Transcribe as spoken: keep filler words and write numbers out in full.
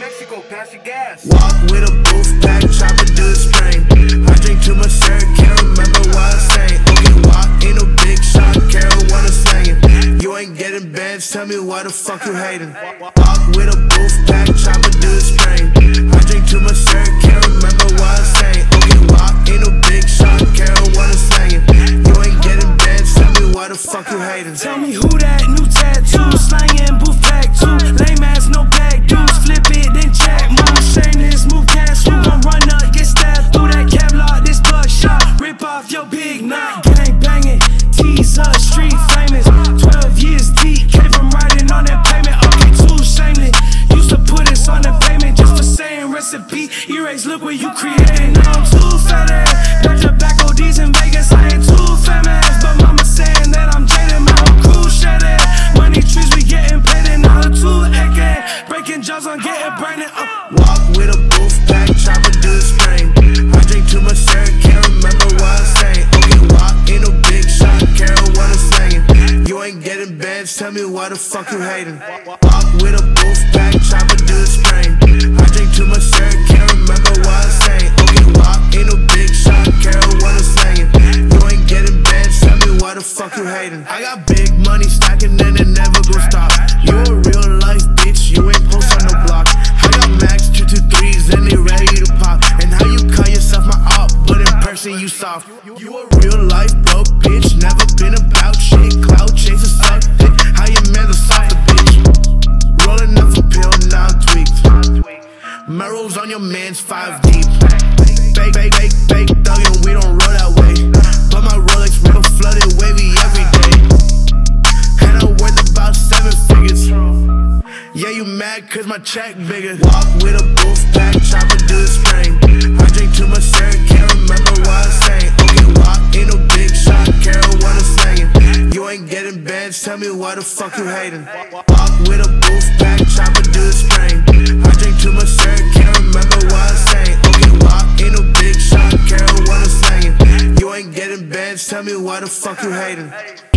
Mexico, pass your gas. Walk with a booth pack, chopper do the strain. I drink too much syrup, can't remember what I'm saying. Okay, walk, ain't no big shot, Carol what I'm slanging. You ain't getting bands, tell me why the fuck you hating. Walk with a booth pack, chopper do the strain. I drink too much syrup, can't remember what I'm saying. Okay, walk, ain't no big shot, Carol what I'm slanging. You ain't getting bands, tell me why the fuck you hating. Tell me who that new tattoo, slanging booth pack too. Lame ass, no back dudes, flip it, then jack. Move, shameless, move cash, you gon' run up, get stabbed through that Kevlar, this buckshot. Rip off your big knot, gang banging, teaser, street famous. Twelve years deep, came from riding on that pavement. Okay, too shameless, used to put us on the pavement just for saying recipe. Erase, look what you created. Now I'm too fat ass, got tobacco D's in Vegas. I ain't too famous, but mama saying that I'm jaded. My whole crew shedding, money trees we getting paid and all the two again. Breaking jaws on getting branded up. Walk with a booth pack, chopper do the strain. I drink too much syrup, can't remember what I'm saying. Okay, walk, ain't no big shot, Carol what I'm slanging. You ain't getting bands, tell me why the fuck you hating. Walk with a booth pack, chopper do the strain. I drink too much syrup, can't remember what I'm saying. Okay, walk, ain't no big shot, Carol what I'm slanging. You ain't getting bands, tell me why the fuck you hating. I got big money stacking and it never gon' stop. You a real life bitch, you ain't post on the block. I got max two two threes and they ready to pop. And how you call yourself my op, but in person you soft. You a real life broke bitch, never been about shit. Cloud chaser suck dick, how your man a softer bitch. Rolling up a pill, now I'm tweaked. Merrill's on your man's five deep. Fake, fake, fake, fake thuggin', we don't roll that way. But my Rolex real flooded, wavy every day. And I'm worth about seven figures. Yeah, you mad cause my check bigger. Walk with a booth pack, chopper do the strain. I drink too much syrup, can't remember what I'm saying. Okay, walk, ain't no big shot, Carol what I'm slanging. You ain't getting bands, tell me why the fuck you hating. Walk with a booth pack, chopper do the strain. I drink too much syrup, can't remember what I'm saying. Okay, walk, ain't no big shot, Carol what I'm slanging. You ain't getting bands, tell me why the fuck you hating.